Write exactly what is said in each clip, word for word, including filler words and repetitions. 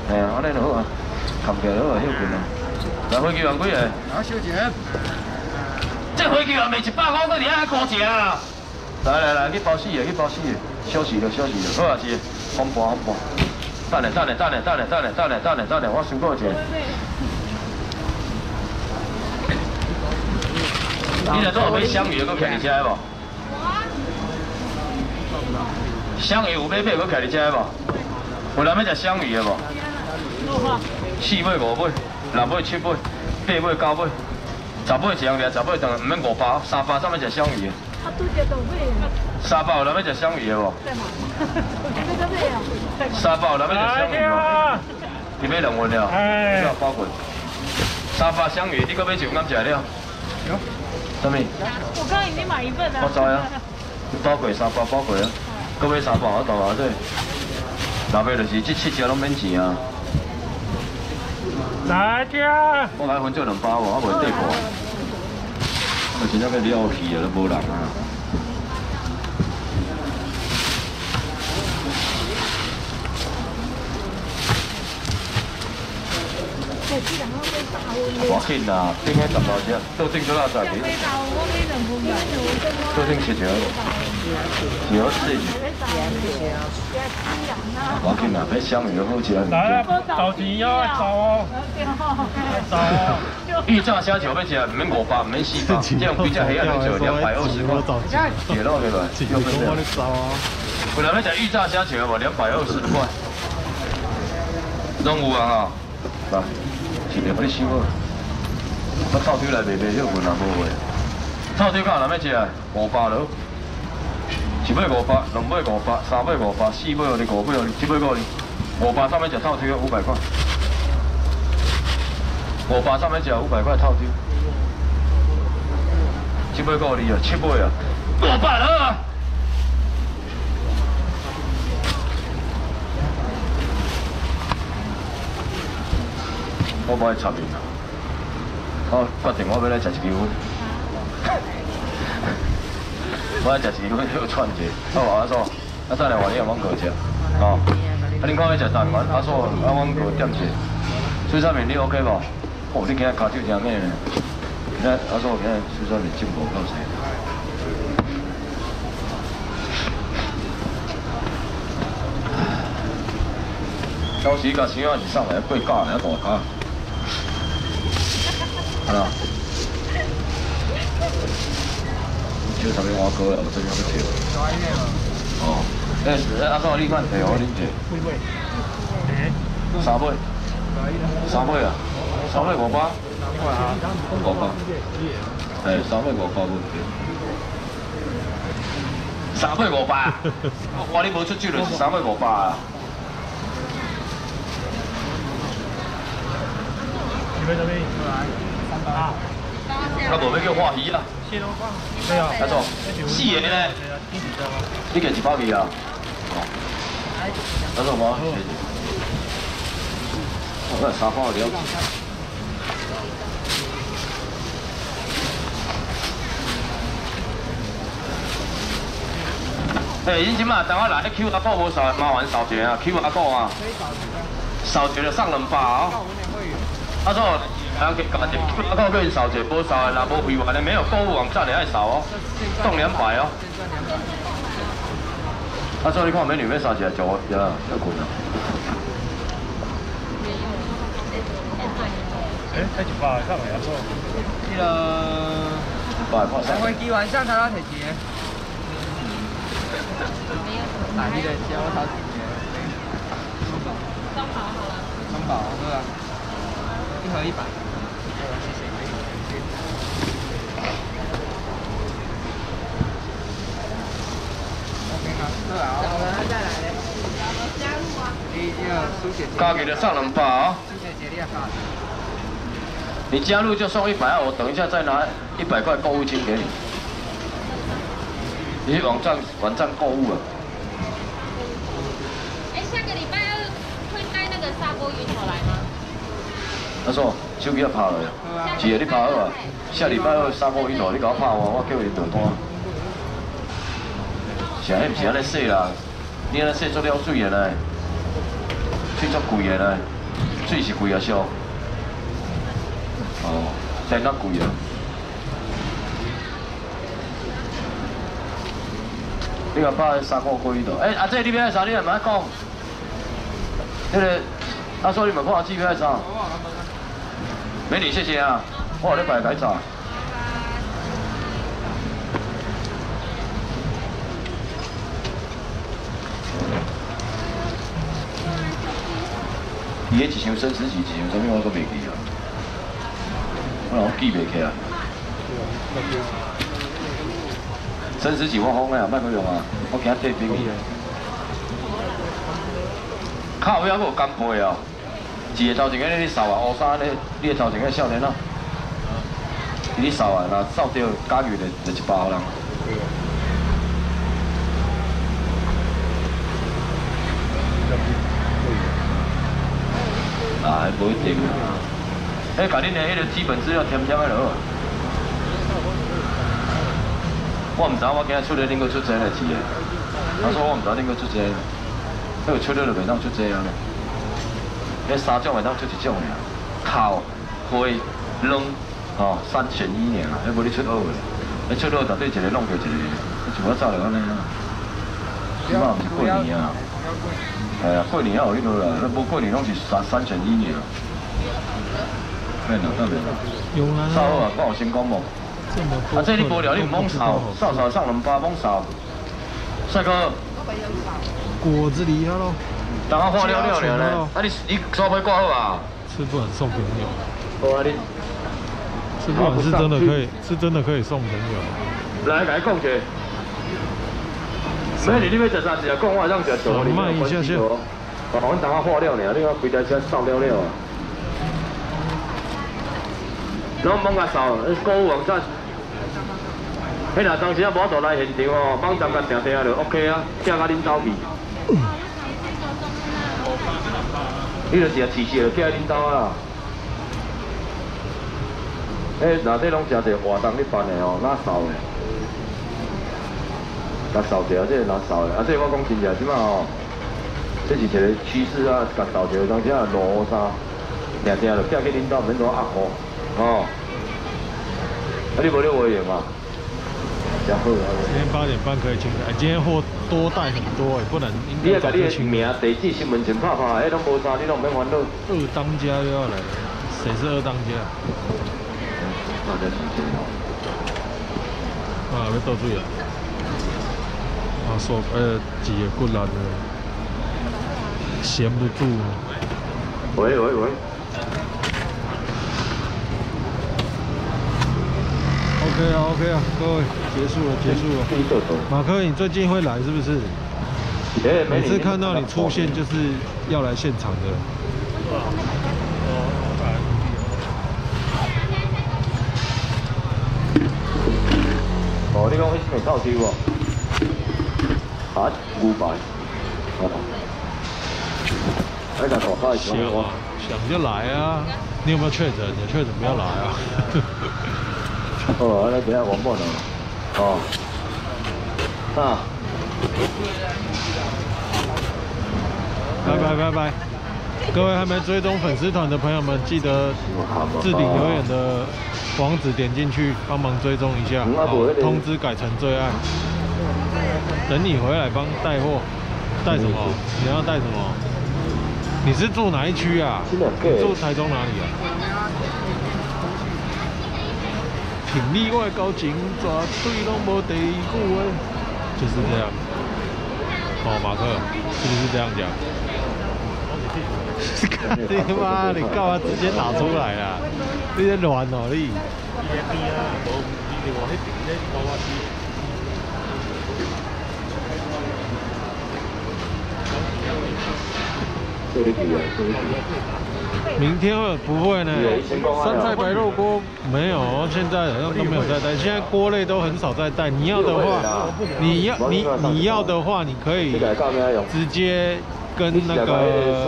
哎呀，安尼就好啊，扛起来好啊，休困啊。来飞机员几个？ 好，小姐。 这飞机员卖一百五，搁伫遐高价啊！来来来，去包四个，去包四个，休息了，休息了，好啊是，红盘红盘。等下等下等下等下等下等下等下等下，我想过一下。你来做有买香鱼，搁徛伫遮无？香鱼有买买，搁徛伫遮无？有人要食香鱼的无？四尾五尾，六尾七尾，八尾九尾，十尾一样掠，十尾当然唔免五百，三百怎么食香鱼？ 啊，拄只动尾。 三百有人要食香鱼的无？三百有人要食香鱼无？你买两份了？哎，包括。三百香鱼，你搁买上敢食了？有。什么？ 我刚刚已经买一份了。 我知啊，包过三百，包过啊，搁买三百我大啊这。后尾就是这七只拢免钱啊。 哪只？ 我来分做两包无，我袂对过。我真正要了去啊，都无人啊。我紧啦，顶起十多只，都顶咗啦十几。都顶七条。有四。我紧啦，比香鱼好食。 来啊，找钱哦，找哦，找哦。 预炸虾球要食，唔免五百，唔免四百，这样几只虾仔就两百二十块。解落去吧，又分了。有人要食预炸虾球无？两百二十块。拢有啊哈，来。是袂，你想好。我臭腿来卖卖，休困也无话。臭腿敢有人要食啊？五百咯。一尾五百，两尾五百，三尾五百，四尾互你，五尾互你，七尾互你。五百三尾食臭腿五百块。五百三尾食五百块臭腿。七尾互你啊，七尾啊，五百了啊！我无爱插面啊！我决定我要来食一支粉，我爱食一支粉要串者。我话阿叔，啊等下换你阿往过食，哦。啊恁看要食蛋丸，阿叔阿往过点者。水产面你 OK 无？哦，你今日骹手真美呢。今日阿叔今日水产面进步够势。到时甲生仔是送来过假呢，大家。啊啦，少头先我哥了，我真要去跳。哦，哎，阿叔你看摕我恁摕。三尾。三尾啊？三尾五百。五百。哎，三尾五百无。三尾五百。我你无出酒就是三尾五百啊。 你们这边来。啊！ 啊，无要叫化鱼啊？ 对啊。 阿叔，四个呢？你给一包鱼啊？阿叔我，我三包了。哎，你即马等我来 Q R code 无扫，麻烦扫一下 Q R code 啊。扫一就送两百哦。阿叔。啊，给家己 Q R code 叫因扫者，无扫的，若无会员的，没有购物网站的爱扫哦，送两百哦。阿叔，你看美女要扫起来，叫我呀，要滚了。 哎，还一百，干嘛呀？叔？ 那个。 一百块三。 飞机晚上他要提钱。哪里的交他提钱？中宝好了。中宝对吧？一盒一百。 加给的上两百哦。你加入就送一百啊！我等一下再拿一百块购物金给你。你去网站网站购物啊。 哎，下个礼拜二会带那个砂锅鱼头来吗？ 阿叔，手机要拍落啊！是啊，你拍好啊。下礼拜二砂锅鱼头，你甲我拍我，我叫伊订单。是啊，迄毋是安尼说啦，你安尼说做了水的呢，水足贵的呢。 水是贵啊烧。哦，真那贵啊！你甲把砂锅粿度，哎、欸，阿姐你要啥？你也唔爱讲。那个，他说你们看机票啥？美女，谢谢啊，我有咧摆改炒。伊迄一箱生死几，一箱什么我都袂记啊，我老记袂起啊。生死几我讲啊，莫去用啊，我惊退兵去。靠尾还有干贝哦，一个头前个你扫啊，乌衫咧，你个头前个少年啊，你扫啊，若扫着加鱼就就一包人。啊，无一定啊。迄甲恁的迄个基本资料填填个落。我毋知我今日出来恁个出钱来钱的。他说我毋知恁个出钱，迄个出了就袂当出钱啊。迄三种袂当出一种尔，烤、花、软，吼三选一尔，迄无你出好个。迄出好绝对一个弄着一个，像我走来安尼啊。即马毋是过年啊。哎呀，过年还有迄落啦，那无过年拢是三三选一尔。免啦，当免啦。 有啦。 扫好啊，我有先讲无。啊，这你无聊，你唔猛扫，扫扫上两巴，猛扫。帅哥。 果子狸咯。 等我化了了了咧。啊，你你刷杯挂好啊？ 吃不完送朋友。 好啊，你。 吃不完是真的可以，是真的可以送朋友。 来，甲你讲一下。美女，你要食啥子啊？讲我让食小你慢一下下。 哦，阮等下化了呢，你看规台车扫了了啊。拢猛甲扫，购物网站。迄若当时啊无度来现场哦，网站甲定定就 OK 啊，请甲恁兜去。你著食饲食，寄恁兜啊。诶，若这拢诚侪活动咧办的哦，哪扫的？甲扫掉，这哪扫的？啊，这我讲真正，即马哦，这是一个趋势啊，甲扫掉，当时啊落雨衫，定定就寄去恁兜，免多压雨，哦。啊，你无咧维园啊？真好啊！ 今天八点半可以进来，今天货多带很多哎，不能应你要该甲你的名、地址、身份证拍拍，哎，拢无啥，你拢免烦恼。 二当家又要来了，谁是二当家？ 那在前面哦。 啊，要倒水啊！啊，手呃几个骨力的，闲不住。 喂喂喂。 OK 啊 OK 啊，各位，结束了结束了。马克，你最近会来是不是？每次看到你出现就是要来现场的。 哦，你讲迄是臭抽哦？啊，五百。哦。哎，那大咖是什么？ 想就来啊！你有没有确诊？有确诊不要来啊！ 哦，那等下王八呢？哦。啊。 拜拜拜拜！各位还没追踪粉丝团的朋友们，记得置顶留言的网址点进去，帮忙追踪一下，好，通知改成最爱。等你回来帮带货，带什么？你要带什么？你是住哪一区啊？你住台中哪里啊？挺例外交情，绝对拢无第二句诶，就是这样。哦，马克，是不是这样讲？你妈，你干嘛直接打出来啦？你在乱哦你！明天会不会呢？酸菜白肉锅没有，现在好像都没有在带。现在锅类都很少在带。你要的话，你要你你要的话，你可以直接跟那个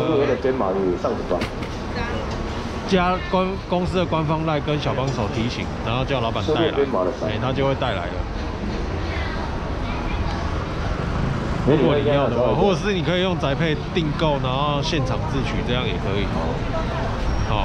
加官公司的官方赖跟小帮手提醒，然后叫老板带来，哎，他就会带来了。 如果你要的话，或者是你可以用宅配订购，然后现场自取，这样也可以。好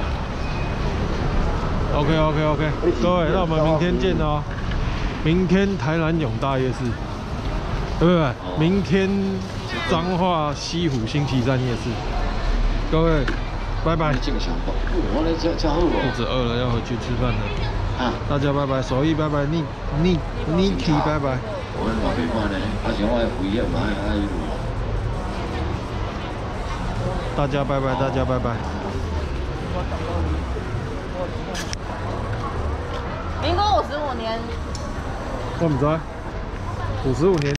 ，OK OK OK， 各位，那我们明天见哦。明天台南永大夜市，对不对？明天彰化西湖新旗站夜市。各位，拜拜。 正常不？我咧吃吃好肚子饿了，要回去吃饭了。 啊， 大家拜拜，手艺拜拜，你你 Niki 拜拜。 我嘛袂歹呢，而且我会肥啊嘛，爱路。 大家拜拜，大家拜拜。 民国五十五年。 我唔知，五十五年